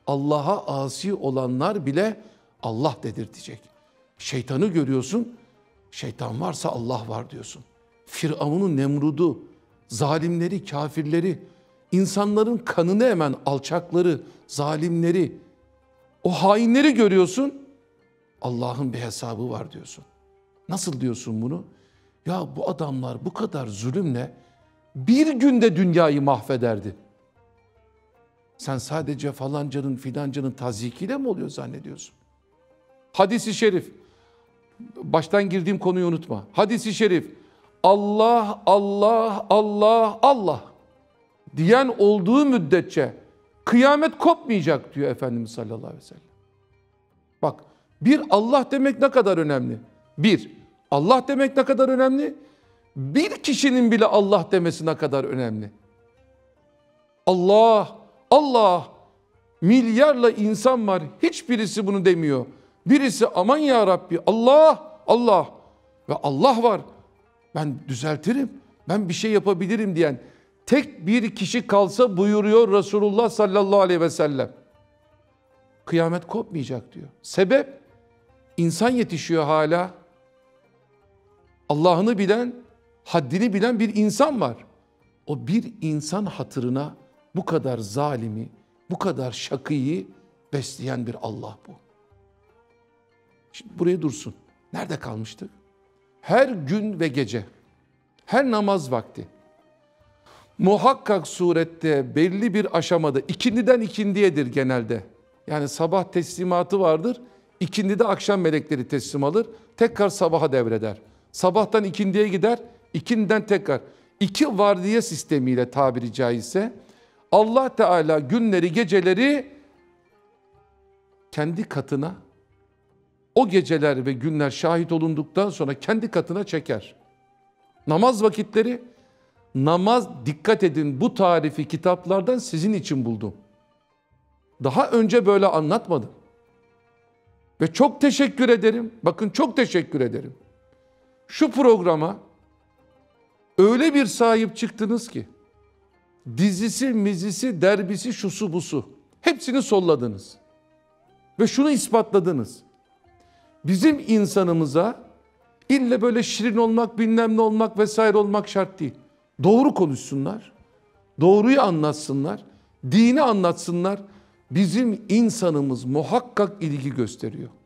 Allah'a asi olanlar bile Allah dedirtecek. Şeytanı görüyorsun, şeytan varsa Allah var diyorsun. Firavun'un Nemrud'u, zalimleri, kafirleri, insanların kanını emen alçakları, zalimleri, o hainleri görüyorsun. Allah'ın bir hesabı var diyorsun. Nasıl diyorsun bunu? Ya bu adamlar bu kadar zulümle bir günde dünyayı mahvederdi. Sen sadece falancanın filancanın tazyikiyle mi oluyor zannediyorsun? Hadis-i şerif. Baştan girdiğim konuyu unutma. Hadis-i şerif. Allah, Allah, Allah, Allah diyen olduğu müddetçe kıyamet kopmayacak diyor Efendimiz sallallahu aleyhi ve sellem. Bak, bir Allah demek ne kadar önemli? Bir, Allah demek ne kadar önemli? Bir kişinin bile Allah demesi ne kadar önemli? Allah, Allah, milyarla insan var, hiçbirisi bunu demiyor. Birisi aman ya Rabbi, Allah, Allah ve Allah var. Ben düzeltirim, ben bir şey yapabilirim diyen tek bir kişi kalsa buyuruyor Resulullah sallallahu aleyhi ve sellem. Kıyamet kopmayacak diyor. Sebep? İnsan yetişiyor hala. Allah'ını bilen, haddini bilen bir insan var. O bir insan hatırına bu kadar zalimi, bu kadar şakıyı besleyen bir Allah bu. Şimdi buraya dursun. Nerede kalmıştık? Her gün ve gece, her namaz vakti, muhakkak surette belli bir aşamada, ikindiden ikindiyedir genelde. Yani sabah teslimatı vardır, ikindide akşam melekleri teslim alır, tekrar sabaha devreder. Sabahtan ikindiye gider, ikindiden tekrar. İki vardiya sistemiyle tabiri caizse, Allah Teala günleri, geceleri kendi katına, o geceler ve günler şahit olunduktan sonra kendi katına çeker. Namaz vakitleri, namaz, dikkat edin, bu tarifi kitaplardan sizin için buldum. Daha önce böyle anlatmadım. Ve çok teşekkür ederim. Bakın, çok teşekkür ederim. Şu programa öyle bir sahip çıktınız ki, dizisi, mizisi, derbisi, şusu busu, hepsini solladınız. Ve şunu ispatladınız. Bizim insanımıza ille böyle şirin olmak, bilmem ne olmak vesaire olmak şart değil. Doğru konuşsunlar, doğruyu anlatsınlar, dini anlatsınlar. Bizim insanımız muhakkak ilgi gösteriyor.